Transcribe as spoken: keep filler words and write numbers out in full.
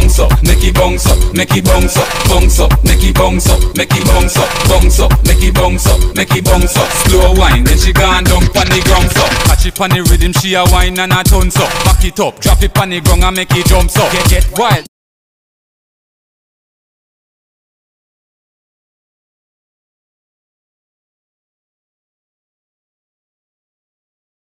bounce up, make it bounce up, make it bounce up, bounce up, make it bounce up, make it bounce up, bounce up, make it bounce up, make it bounce up. Slow wine, then she gone down pon the ground up. Catch it pon the rhythm, she a wine and a tons up. Back it up, drop it pon the ground and make it jump up. Get get wild.